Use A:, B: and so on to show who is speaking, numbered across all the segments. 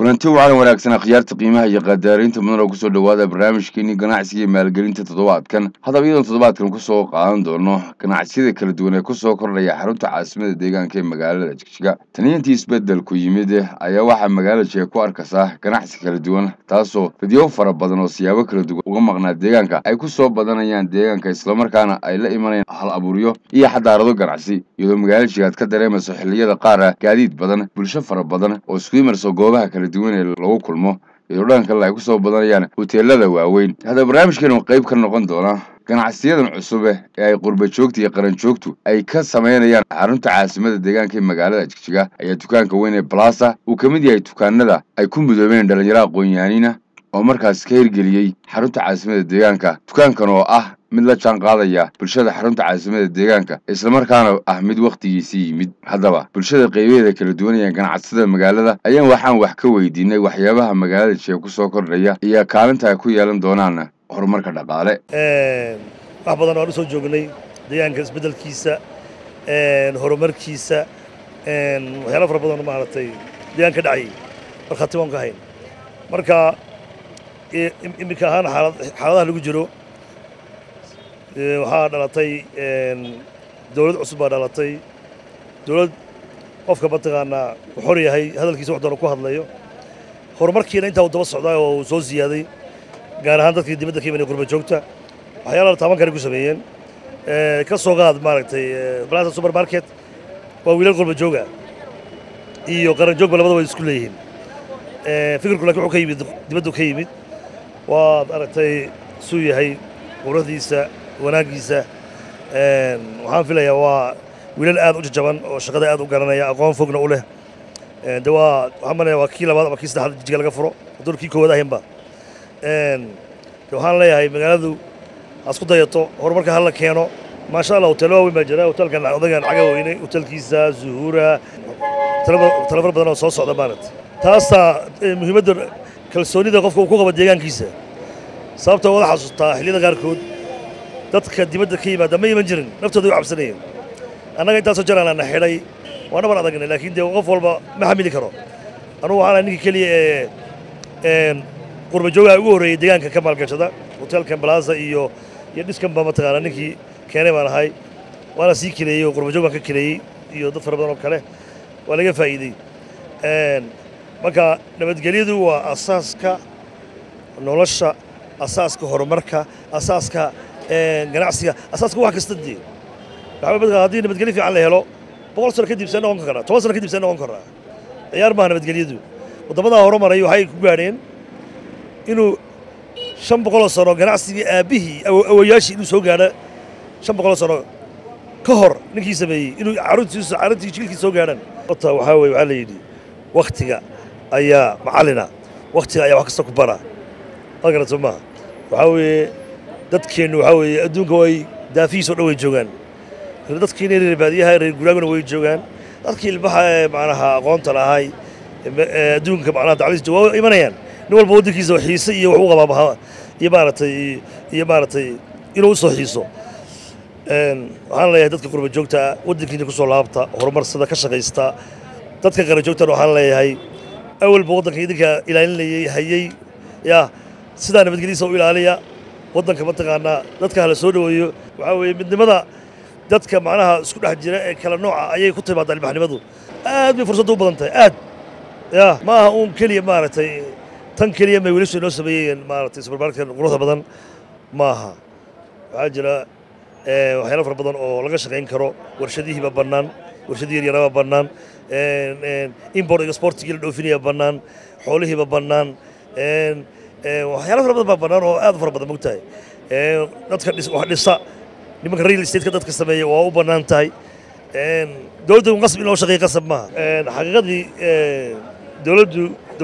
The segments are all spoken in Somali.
A: kulanti wacan wanaagsan akhyaarta qiimaha iyo qadaariinta mudan oo kusoo dhawaada barnaamijkeeni ganacsiga maalgelinta toddobaadkan hadabyada toddobaadkan kusoo qaadan doono ganacsiyada kala duwan ee kusoo kordhaya xarunta caasimada deegaanka ee magaalada Jigjiga taniyantii isbeddelku yimid ayaa waxaa magaalada Jigjiga ku arkaysaa ganacsi kala duwan taasoo dadyo fara badan oo siyaabo kala duwan uga maqnaa deegaanka ay kusoo badanayaan deegaanka isla markaana ay la imanayaan hal abuuryo iyo xadaarado ganacsi iyadoo magaalada Jigjiga ka dareemayso xilliyada qaar gaadiid badan bulsho fara badan oo isku imarso goobaha kala duwan ee lagu kulmo iyo dhanka la ay ku soo badanayaan hoteelada waaweyn hada barnaamijkeenu qayb ka noqon doona ganacsiyadan cusub ee ay qurba joogta iyo qaran joogtu ay ka sameynayaan xarunta caasimada deegaanka ee magaalada Jigjiga ayaa dukaanka weyn ee Plaza uu kamid yahay dukaanada ay ku midoobeen dhalinyarada aqoon-yahanina oo markaas ka hirgeliyay xarunta caasimada deegaanka dukaankan oo ah mid la jaan qaadaya bulshada xarunta caasimada deegaanka isla markaana ah mid waqtigiisii yimid haddaba bulshada qaybadeeda kala duwan ee ganacsiyada magaalada ayaan waxaan wax ka weydiinay waxyaabaha magaalada Jigjiga ku soo kordhaya iyo kaalinta ay ku yeelan doonaan horumarka dhaqaale
B: wax badan oo soo joognay deegaanka isbeddelkiisa horumarkiisa waxyaalo fara badan maaragtay deegaanka dhacay markhaati waan ka hayn marka imika ahaan xaaladaha lagu jiro waxaa dhalatay dawlad cusub baa dhalatay dawlad qofka mataqaanaa uu xor yahay hadalkiisa wax doona ku hadlayo horumarkiina intaa uu daba socdaa oo uu soo ziyaaday gaar ahaan dadkii dibadda ka imanaya qurba joogta waxyaalaha taaban kale ku sameeyeen ka soo qaad maaragtay Plaza Supermarket waa wiilal qurba jooga iyo qaran joogba labadaba isku leeyihiin fikirku laakiin wuxuu ka yimid dibaddu ka yimid waad aragtay suu yahay quruxdiisa wanaagiisa waxaan filayaa waa wiilal aad u jajaban oo shaqada aad u garanaya aqoon fogna u leh de waxaan maleeyaa waa kii labaad ama kii saddexaad Jigjiga laga furo hadduu kii koowaad ahaynba waxaan leeyahay magaaladu ha isku dayato horumarka hala keeno maasha allah hoteelo waaweyn baa jira hoteelkan odagan caga weyne hoteelkiisa Zuhura talafar badan oo soo socda maaragtay taasaa muhiimadda kalsoonida qofka uu ku qabo deegaankiisa sababta wada xasuustaa xilliyada qaarkood dadka dibadda ka yimaada ma iman jirin naftooda way cabsanayeen annaga intaasoo jaraan na xidhay waa nabar adagnay laakiin dee qof walba ma xamili karo anugu waxaan ninkii keliya ee qurba joogaha ugu horreeyey deegaanka ka maalgashada hoteelkan Plaza iyo dhiskan baa mataqaanaa ninkii keenay baan ahay waana sii kileeyey oo qurba joog baan ka kileeyey iyo dad fara badan oo kale waa laga faa'iiday marka nabadgelyadu waa asaaska nolosha asaaska horumarka asaaska ganacsiga asaaska wax kasta dii haddii nabadgelyo fiican la helo 100 sano kadib soo noqon karaa 10 sano kadib soo noqon karaa ciyaar ma nabadgelyadu wadamada horumaray waxay ku gaadheen inuu 500 sano ganacsiga aabihii awayaashii inuu soo gaadho 500 sano ka hor ninkii sameeyay inuu carruurtii jilkii soo gaadhan waxa weeye waxa la yidhi waqtiga ayaa macallina waqtiga ayaa wax kasta ku bara agara Soomaa waxa weeye dadkeenu waxa weeye adduunka way daafiiso dhaway joogan dadkeena reer baadiyaha reer guraaguna way joogan dadkii ilbaha macnaha aqoonta lahay adduunka macnaha dacliista waa imanayaan nin walba waddankiisa xiise iyo wax u qabaa iyo maaragtay inuu soo xiiso waxaan leeyahay dadka qurba joogta waddankiina ku soo laabta horumarsada ka shaqaysta dadka qaran joogtana waxaan leeyahay awalba waddanka idinka ilaalinayay hayay yaa sidaa nabadgelyadiisa u ilaaliya waddanka mataqaanaa dadka hala soo dhaweeyo waxaa weeye midnimada dadka macnaha isku dhex jira ee kala nooca ayay ku timaadaa ilbaxnimadu aad bay fursaddu u badan tahay aad yaa ma aha uun keliya maaragtay tan keliya may wiilashu inoo sameeyeen maaragtay supermarket quruxda badan ma aha waxaa jira waxyaalo fara badan oo laga shaqayn karo warshadihiiba bannaan warshadii yaryaraba bannaan import exportigii la dhoofinaya bannaan xoolihiiba bannaan waxyaalo fara badan baa bannaan oo aad u fara badan mogtahay dadka wax dhisa nimanka real estate-ka dadka sameeya waa u bannaan tahay dowladda un qasab in loo shaqeeyo qasab maaha xaqiiqadii dowladdu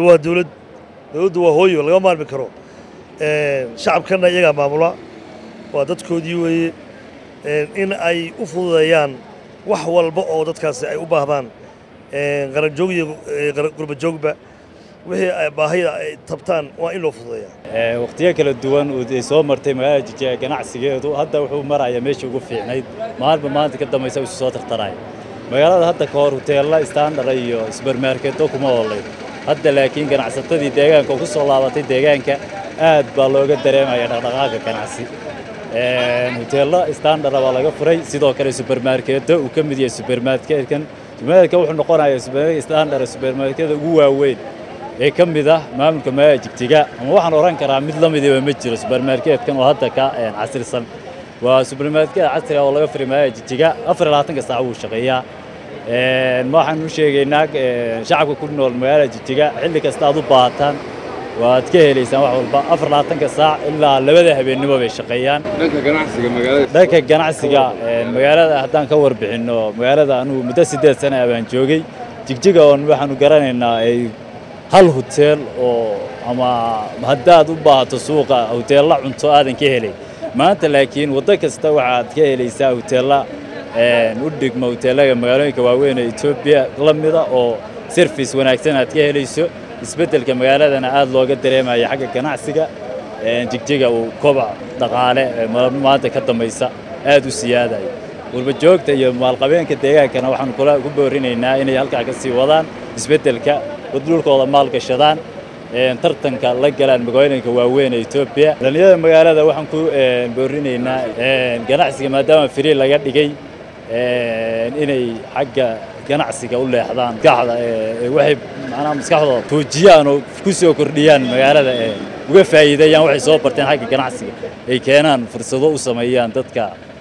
B: waa hooyo laga maarmi karo shacabkana iyagaa maamula waa dadkoodii weeye in ay u fududeeyaan wax walba oo dadkaasi ay u baahdaan qaran joog iyo qurba joogba wixii ay baahida ay tabtaan waa in loo fududeeyaa
C: waqtiyo kala duwan oo soo martay magaalada Jigjiga ganacsigeedu hadda wuxuu marayaa meeshii ugu fiicnayd maanta ka dambaysa uu soo tartaray magaalada hadda ka hor hoteelada standard iyo supermarket kuma oolay hadda laakiin ganacsatadii deegaanka ku soo laabatay deegaanka aad baa looga dareemaya dhaqdhaqaaqa ganacsi hoteello standard baa laga furay sidoo kale supermarket uu ka mid yahay supermarket-kan wuxuu noqonayaa supermarket ugu waaweyn ee ka mid ah maamulka magaalada Jigjiga ama waxaan oran karaa mid la mid ah ma jiro supermarket-kan oo hadda ka casrisan waa supermarket casri ah oo laga furay magaalada Jigjiga 24 saac uu shaqeeyaa waxaan u sheegaynaa shacabka ku nool magaalada Jigjiga xilli kasta aad u baahataan waad ka helaysaan wax walba 24 saac ilaa 2 habeenimo bay shaqeeyaan dhanka ganacsiga magaalada haddaan ka warbixino magaalada anigu muddo 8 sano ah baan joogay Jigjiga oo waxaan u garanaynaa ay hal hotel oo ama haddaad u baahato suuqa hoteella cunto aadan ka helay maanta laakiin waddo kasta waxaad ka helaysaa hoteella u dhigma hoteellaga magaalooyinka waaweyn ee Ethiopia la mid ah oo service wanaagsan aad ka helayso isbeddelka magaaladana aad looga dareemayo xagga ganacsiga Jigjiga uu kobac dhaqaale maanta ka dambaysa aad u siyaadayo walba joogta iyo maalqabeenka deegaankana waxaan ku boorinaynaa inay halka ka sii wadaan isbeddelka wadulkooda maal gashadaan tartanka la galaan magaalooyinka waaweyn ee Ethiopia dhalinyarada magaalada waxaan ku boorinaynaa ganacsiga maadaama free laga dhigay inay xagga ganacsiga u leexdaan gaxda waxay macnaha maskaxdooda tuujiyaan oo ku soo kordhiyaan magaalada uga faa'iideeyaan waxay soo barteen xagga ganacsiga ay keenaan fursado u sameeyaan dadka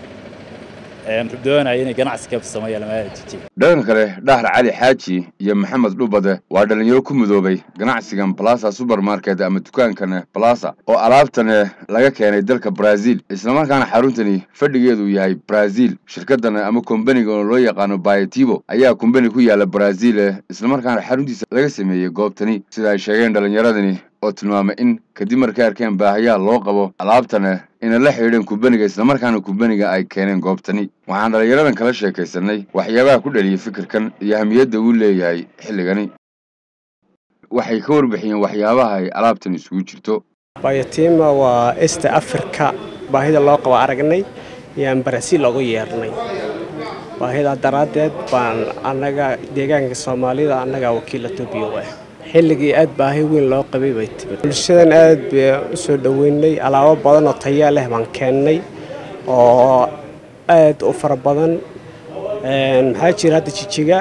C: doonaya inay ganacsi ka sameeyaan magaalada Jigjiga
A: dhanka kale Dhahar Cali Xaaji iyo Maxamed Dhubade waa dhalinyaro ku midoobay ganacsigan Plaza Supermarket ama dukaankan Plaza oo alaabtan laga keenay dalka Brazil isla markaana xaruntani fadhigeedu yahay Brazil shirkadan ama company-ga oo loo yaqaan Biotibo ayaa company ku yaala Brazil isla markaana xaruntiisa laga sameeyay goobtani sida ay sheegeen dhalinyaradani oo tilmaamay in kadib markay arkeen baahiyaha loo qabo alaabtan in la xiriireen company-ga isla markaana company-ga ay keeneen goobtani waxaan dhalinyaradan kala sheekaysanay waxyaabaha ku dhaliyay fikirkan iyo ahmiyadda uu leeyahay xilligani waxay ka warbixiyeen waxyaabaha ay alaabtan isugu jirto
D: Biotibo waa East Africa baahida loo qabo aragnay iyo Brazil loogu yeernay baahida daraadeed baan anaga deegaanka Soomaalida anaga wakiil Itoobiya ah xilligii aad baahi weyn loo qabay bay tibad bulshadan aad bay u soo dhaweynay alaabo badan oo tayo leh baan keenay oo aad u fara badan maxaa jira hadda Jigjiga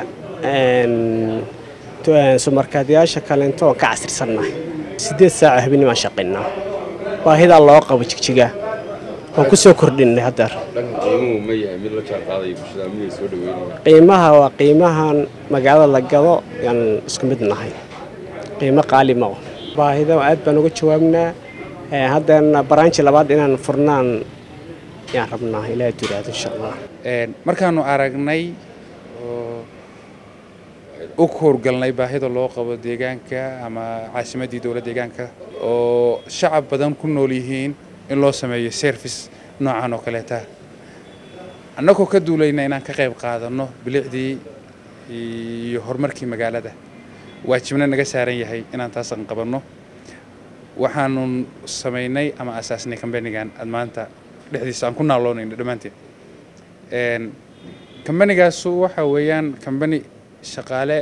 D: supermarket-yaasha kale inta ka casrisannahay 8 saac habeenimo aan shaqeynaa baahida loo qabo Jigjiga waan ku soo kordhinay hadda
A: qiimuhu ma yahay mid la jaanqaaday bulshada miyay soo dhaweynayaan
D: qiimaha waa qiimahan magaalada la gado yan isku mid nahay qiimo qaali ma baahida aad baan uga jawaabnaa haddana branch labaad inaan furnaan yaan rabnaa ilaa tiraad insha Allah
E: markaanu aragnay oo howlgalnay baahida loo qabo deegaanka ama caasimadii dawladda deegaanka oo shacab badan ku nool yihiin in loo sameeyo service noocan oo kale annagoo ka duulayna inaan ka qayb qaadano bilicdii iyo horumarkii magaalada waajibna naga saaran yahay inaan taasan qabanno waxaanu sameynay ama asaasnay company-gan maanta dhexdiisa aan ku naaloonayno dhamaanteen company-gaas waxa weeyaan company shaqaale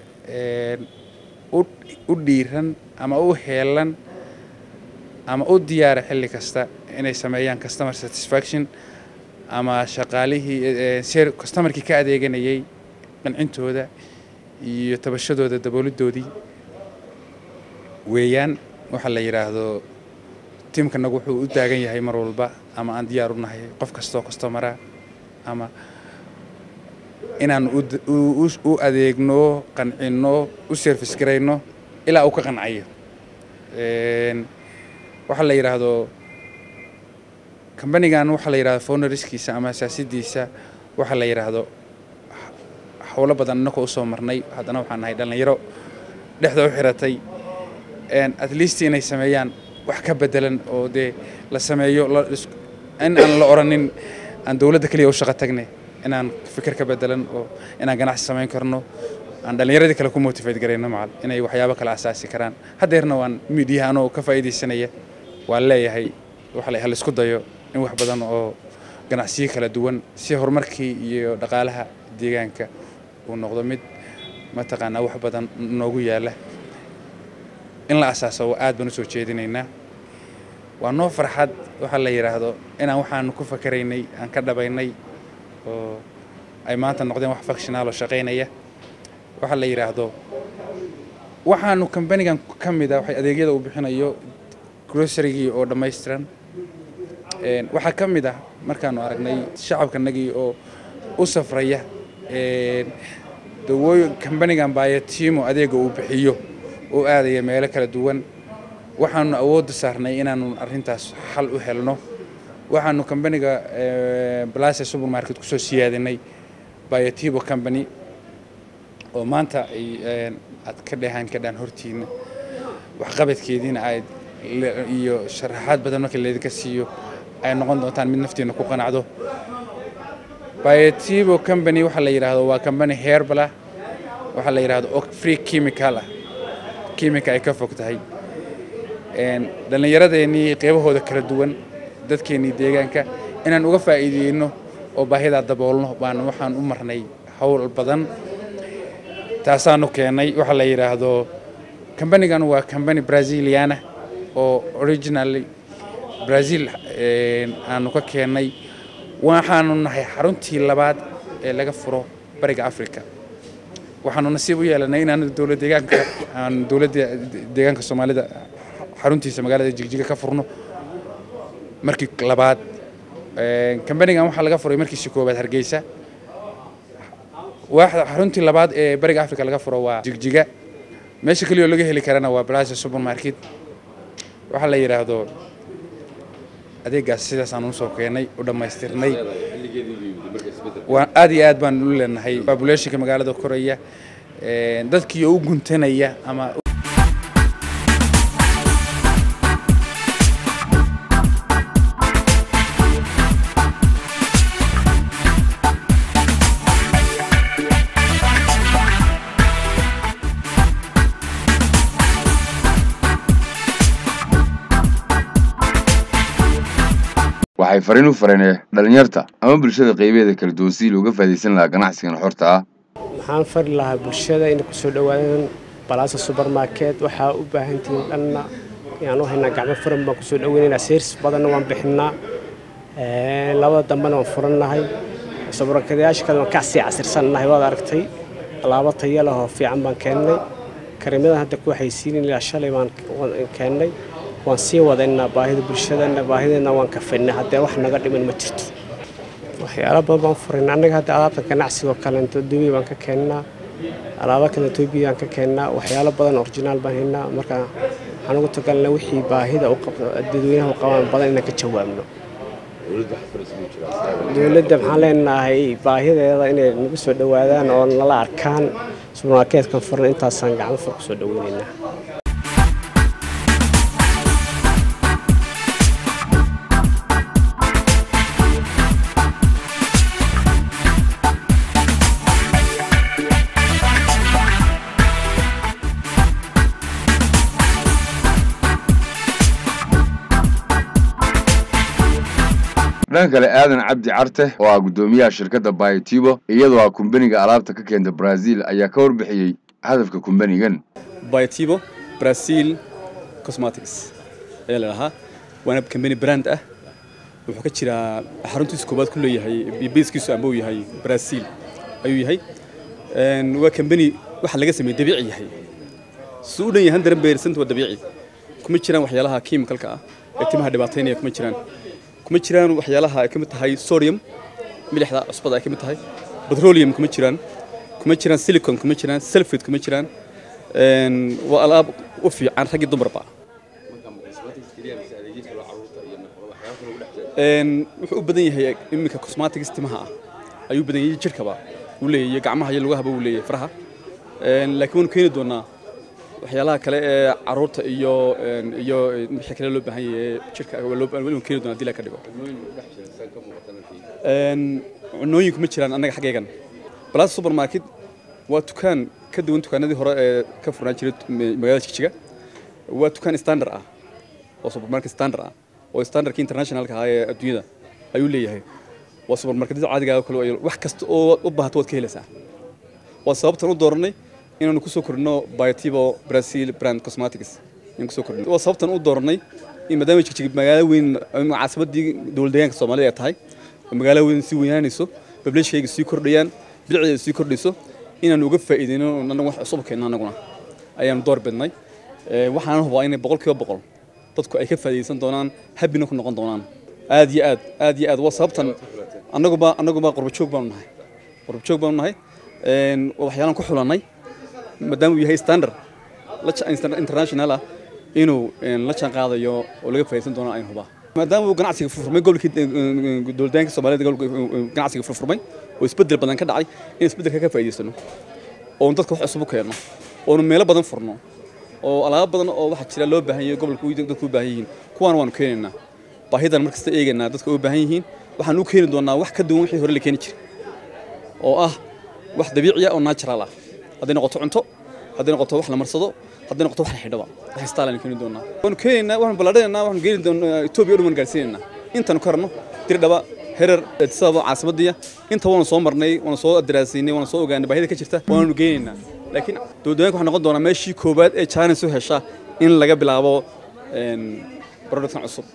E: u dhiiran ama u heelan ama u diyaar xilli kasta inay sameeyaan customer satisfaction ama shaqaalihii customer-kii ka adeeganayay qancintooda iyo tabashadooda daboolidoodii weeyaan waxa la yiraahdo teamkanagu wuxuu u taagan yahay mar walba ama aan diyaar u nahay qof kasta oo customer ama inaan u adeegno qancino u service gareyno ilaa uu ka qancayo waxa la yiraahdo company-gan waxa la yiraahdo founderskiisa ama asaasidiisa waxa la yiraahdo hawlo badan anako u soo marnay haddana waxaan nahay dhalinyaro dhexda u xiratay at least inay sameeyaan wax ka bedelan oo de la sameeyo in aan la oranin aan dawladda kaliya u shaqo tagnay inaan fikir ka bedelan oo inaan ganacsi sameyn karno aan dhalinyaradii kale ku motivate gareyno macal inay waxyaabo kala asaasi karaan hadeerna waan media anoo ka faa'iideysanaya waan leeyahay waxa la isku dayo in wax badan oo ganacsiyo kala duwan si horumarkii iyo dhaqaalaha deegaanka uu noqdo mid ma taqaana wax badan noogu yaala in la asaaso aad baan u soo jeedinaynaa waa noo farxad waxa la yiraahdo inaan waxaan ku fakaraynay aan ka dhabaynay oo ay maanta noqdeen wax functional oo shaqeynaya waxa la yiraahdo waxaanu company-gan ka mid ah waxay adeegyada u bixinayo grocery oo dhameystiran waxa ka mid ah markaanu aragnay shacabkanagii oo u safraya dawooyin company-gan Biotiimo adeega uu bixiyo oo aadaya meelo kala duwan waxaanu awood saarnay inaanu arintaas xal u helno waxaanu company-ga Plaza Supermarket ku soo siyaadinay Biotiimo company oo maanta aad ka dheehan hortiina wax qabadkeedina ay iyo sharaxaad badan markii la idinka siiyo ay noqon doontaan mid naftiina ku qanacdo Biotiimo company waxa la yiraahdo waa company herbal ah waxa la yiraahdo free chemical ay ka fog tahay dhallinyaradeennii qaybahooda kala duwan dadkeennii deegaanka inaan uga faa'iideyno oo baahida daboolno baan waxaan u marnay hawl badan taasaanu keenay waxa la yiraahdo company-gan waa company Braziliana oo originally Brazil aanu ka keenay waxaanu nahay xaruntii labaad ee laga furo bariga Afrika waxaanu nasiib u yeelanay inaan dawladda deegaanka Soomaalida xaruntiisa magaalada Jigjiga ka furno markii labaad company-gan waxa laga furay markii koobaad Hargeysa waaxda xaruntii labaad ee bariga Afrika laga furo waa Jigjiga meesha kaliya laga heli karana waa Plaza Supermarket waxa la yiraahdo adeegaas sidaas aan u soo keenay u dhameystirnay waa aad iyo aad baan u leenahay population-ka magaalada koraya dadkii u guntanaya ama
A: waxay fariin u fareenay dhalinyarta ama bulshada qaybeeda kala duwan si looga faa'iideysan lahaa ganacsigan xorta ah
D: waxaan fari lahaa bulshada inay ku soo dhawaadaan Plaza Supermarket waxa u baahan tihiin dhanna inaan u haynaa gacmo furan baan ku soo dhaweynaynaa service badan waan bixinaa labada dambana waan furanahay supermarket-yaasha kale ka sii casirsannahay waad aragtay alaabo tayo leh oo fiican baan keenay kareemada hadda ku waxaysiinayna shalay baan keenay waan sii wadaynaa baahida bulshadana baahideena waan ka fidnay hadda wax naga dhiman ma jirto waxyaalo badan baan furin anaga hadda alaabta ganacsiga kale inta Dubai baan ka keenaa alaabo kale Dubai aan ka keenaa waxyaalo badan original baan haynaa marka waxaan ugu tagalnaa wixii baahida u qabto dadweynaha u qabaan badan inaan ka jawaabno dawladda waxaan leenahay baahideeda inay nagu soo dhawaadaan oo nala arkaan supermarket-kan furan intaasaan gacmo fur ku soo dhaweynaynaa
A: dhanka kale aadan cabdi carte oo ah gudoomiyaha shirkadda Biotiimo iyadoo ah company-ga alaabta ka keenta Brazil ayaa ka warbixiyay hadafka company-gan
F: Biotiimo Brazil Cosmetics ee lahaa waana company brand ah wuxuu ka jiraa xaruntiisa koobaad ku leeyahay biiskiisu ama uu yahay Brazil ayuu yahay waa company waxa laga sameeyay dabiici yahay suudan yahay 100% waa dabiici kuma jiraan waxyaalaha chemical-ka ah ee timaha dhibaateynaya kuma jiraan waxyaalaha ay kamid tahay sodium milixda cusbada ay kamid tahay petroleum kuma jiraan silicon kuma jiraan sulfate kuma jiraan waa alaab u fiican rag iyo dumarba wuxuu u badan yahay iminka cosmetics timaha ah ayuu badan yahay jirkaba uu leeyahay gacmaha iyo lugaha uu leeyahay faraha laakiin uu keeni doonaa waxyaalaha kale ee caruurta iyo wixii kale loo baahan yahay jirka loo baahan keeni doonaa dila ka dhigo cunooyin kuma jiraan anaga xageegan Plaza Supermarket waa dukaan ka duwan dukaanadii hore ee ka furnaan jiray magaalada Jigjiga waa dukaan standard ah oo supermarket standard ah oo standardka international-ka ah ee adduunyada ayuu leeyahay waa supermarketyada caadiga ah kale wax kasta oo u baahato waad ka helaysaa waa sababtan u dooranay inaanu ku soo korno Biotiimo Brazil brand cosmetics in kusoo kordhin waa sababtan u doornay in maadaama Jigjiga magaalo weyn caasimada dowladdeegaanka Soomaaliya tahay magaalo weyn si weynaanayso population-ka sii kordhayaan bilcida sii kordhiso inaan uga faa'iideyno anagu wax cusub keenno anaguna ayaan door bidnay waxaan hubaa in 100% dadku ay ka faa'iideysan doonaan habina ku noqon doonaan aad iyo aad waa sababtan anaguba qurbajoog baan nahay waxyaalan ku xulanay maadaama uu yahay standard international ah inuu la jaan qaadayo oo laga faa'iideysan doono ayaan hubaa maadaama uu ganacsiga furfurmay gobolka dowladdeegaanka Soomaaliyeed ganacsiga furfurmay oo isbedel badan ka dhacay in isbedelka ka faa'iideysano oo dadka wax cusub keeno oo meelo badan furno oo alaab badan oo waxa jira loo baahan yahay gobolka dadku u baahan yihiin kuwan waan keenaynaa baahidan markasta eeganaa dadka u baahan yihiin waxaan u keeni doonaa wax ka duwan wixii hore la keeni jiray oo ah wax dabiici ah oo natural ah haddii noqoto cunto haddii noqoto wax la marsado haddii noqoto wax la xidhaba wax istaalan keeni doonaa waan keenaynaa waxaan balaadheynaa waxaan geeli doonaa Itoobiya oo gaarsiinayna intaan karno dirdhaba herer sabab caasimadiya inta waan soo marnay waan soo adraasinay waan soo ogaanay baahida ka jirta waan geenaynaa laakiin dowladda waxa noqon doona meeshii koobaad ee China soo hesha in laga bilaabo production cusub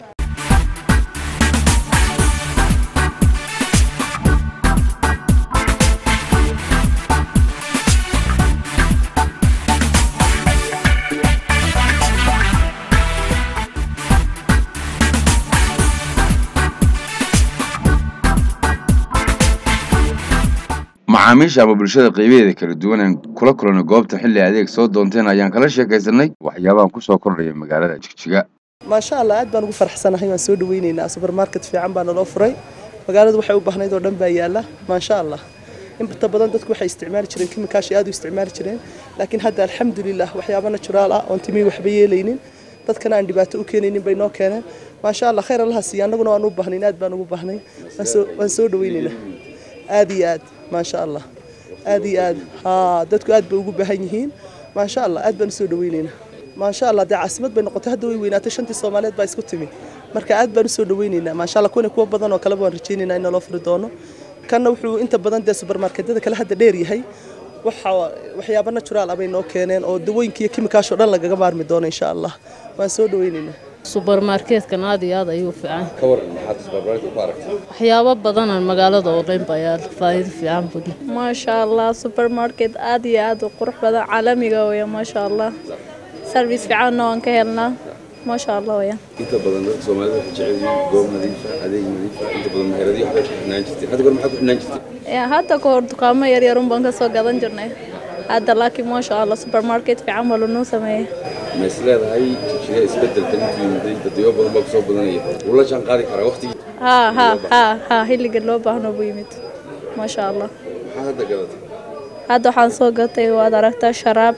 A: macaamiisha ama bulshada qaybadeeda kala duwan ee kula kulana goobta xilli adeeg soo doonteen ayaan kala sheekaysanay waxyaabaha ku soo kordhaya magaalada Jigjiga
G: ما شاء الله أدبان ugu faraxsanahay waan soo dhaweynayna supermarket fiican baan loo furay magaaladu waxay u baahnayd oo dhan baa yaala ma sha Allah inta badan dadku waxay isticmaali jireen kimikaashi aad u isticmaali jireen laakiin hadda alxamdulillah waxyaabo natural ah oo timi waxba yeelaynin dadkana aan dhibaato u keenaynin bay noo keeneen ma sha Allah khayr Allah siiyo anaguna waan u baahnay aad baan ugu baahnay waan soo dhaweynayna aad iyo aad ما شاء الله أدي dadku aad bay ugu baahan yihiin ما شاء الله aad baan soo dhaweynayna ما شاء الله عاصمت بين نقطة هذا ويناتي شنتي الصوماليات بايس كتمي مركا aad baan soo dhaweynayna ما شاء الله kuwa badan oo kala baan rajeynayna in loo furo doono kana wuxuu inta badan de supermarketada kala hadda dheer yahay waxyaabo natural ah bay noo keeneen oo dawooyinka iyo kimikaasho dhan lagaga maarmi doono insha Allah waan soo dhaweynayna
H: supermarket-kan aad iyo aad ayuu fiican
A: ka waran maxaad supermarket ku aragtay
H: waxyaabo badan oo magaalada oo dhan bayaal faa'iido fiican budi
I: ما شاء الله supermarket aad iyo aad u qurux badan caalamiga weeye ما شاء الله service fiican oo aan ka helnaa ما شاء الله weeye
A: inta badan dadka Soomaalida waxay jecel yihiin goob nadiif ah adeeg nadiif ah inta badan meheradiyo waxay ku xidhnaan jirtay hadda goor maxaa ku xidhnaan jirtay
I: hadda ka hor dukaamo yar yar baan ka soo gadan jirnay hadda laakiin ما شاء الله supermarket fiican baa loo sameeyay
A: ma isleedahay Jigjiga isbeddelka intii muday dadyo badan baa soo badanaya wala jaan qaadi kara waqtiga
I: ha xilliga loo baahno buu yimid ما شاء الله
A: hadda gadatay
I: hadda waxaan soo gatay waad aragtaa sharaab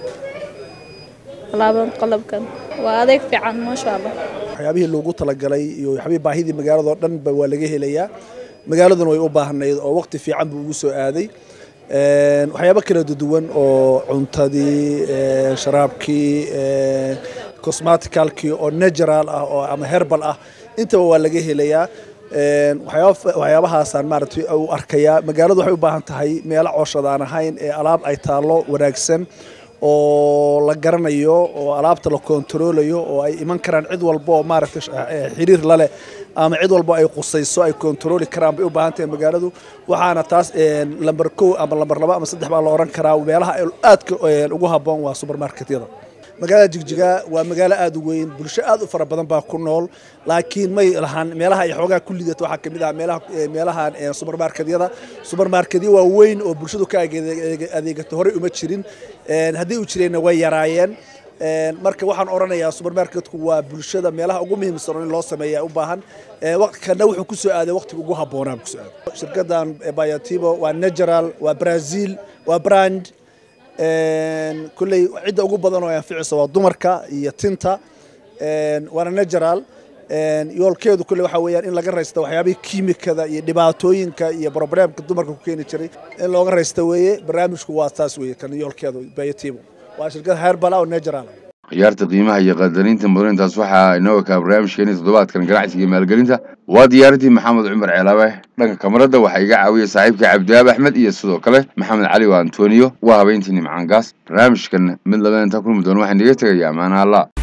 I: laaban qalabkan waa adeeg fiican ما شاء الله
J: waxyaabihii loogu talagalay iyo waxyaabihii baahidii magaalada oo dhan waa laga helayaa magaaladuna way u baahnayd oo waqti fiican buu ugu soo aaday waxyaabo kala duwan oo cuntadii sharaabkii cosmeticalkii oo natural ah oo ama herbal ah intaba waa laga helayaa waxyaabahaasaan maaragtay u arkayaa magaaladu waxay u baahan tahay meelo cooshad aan ahayn ee alaab ay taalo wanaagsan oo la garanayo oo alaabta la kontroolayo oo ay iman karaan cid walba oo maaragtay xiriir la leh ama cid walba ay qusayso ay kontrooli karaan bay u baahan tahay magaaladu waxaana taas lambar 1 ama lambar 2 ama 3 baa la oran karaa meelaha aad ugu haboon waa supermarketyada magaalada Jigjiga waa magaalo aad u weyn bulsho aad u fara badan baa ku nool laakiin may lahan meelaha ay xogaa ku lidato waxa kamid ah meelaha supermarketyada waa weyn oo bulshadu ka adeegato hore uma jirin hadii uu jireyna way yaraayeen marka waxaan oranayaa supermarketku waa bulshada meelaha ugu muhiimsan in loo sameeyo u baahan waqtiga wuxuu ku soo aaday waqtiga ugu haboonaa ku soo aaday shirkadan Bayatibo waa natural waa Brazil waa brand kulley cida ugu badan oo ay anficayso waa dumarka iyo tinta waana natural yoolkeedu kulley waxa weeyaan in laga raysto waxyaabihii kiimikada iyo dhibaatooyinka iyo problemka dumarka ku keeni jiray in looga raysto weeye barnaamijku waa taas weeye kan yoolkeedu Bayatibo waa shirkad herbal oo natural
A: ciyaarta qiimaha iyo qadarinta mudarintaas waxa inoo ka barnaamijkeena toddobaadkan ganacsiga maalgelinta waa diyaaradii maxamed cumar ceelaabe dhanka kamarada waxa iga caawiyay saaxiibka Cabdiwaab Axmed iyo sidoo kale maxamed cali waa Antonio waa habeyntii nimcaan gaas barnaamijkan mid labaad inta kulmi doona waxaan iga tagayaa amaana Allah